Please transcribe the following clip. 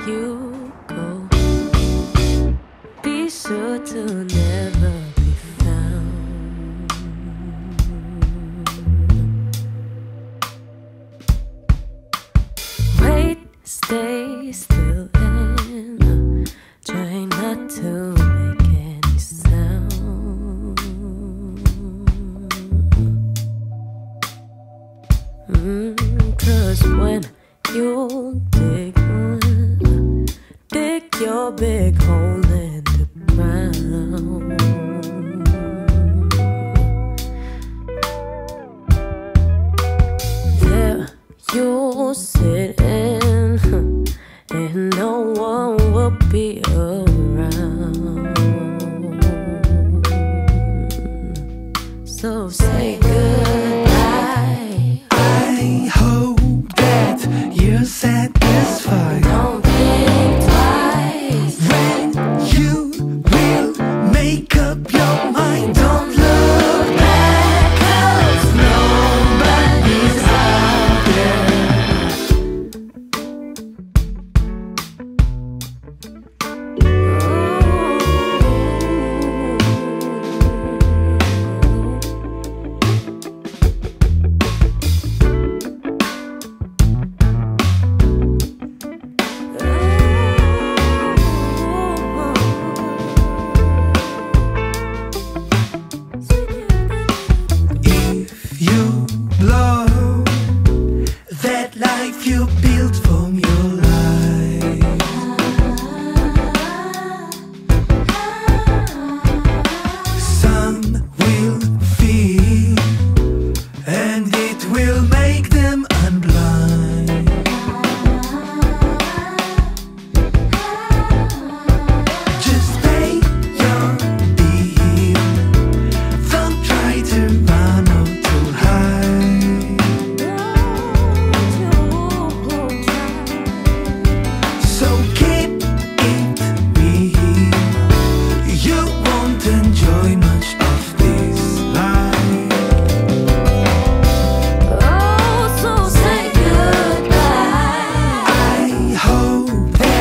you go, be sure to never be found. Wait, stay still and try not to make any sound. 'Cause when you dig your big hole in the ground, there you'll sit in, and no one will be around. So say goodbye. I hope that you're satisfied. Don't think twice when you will make up your mind. Don't look back, 'cause nobody's out there. If you blow that life you built from your life, some will feel, and it will make them unblind. Just pay your bill. Don't try to run or to hide. So keep it real. You won't enjoy much of this life. Oh, so say goodbye. I hope that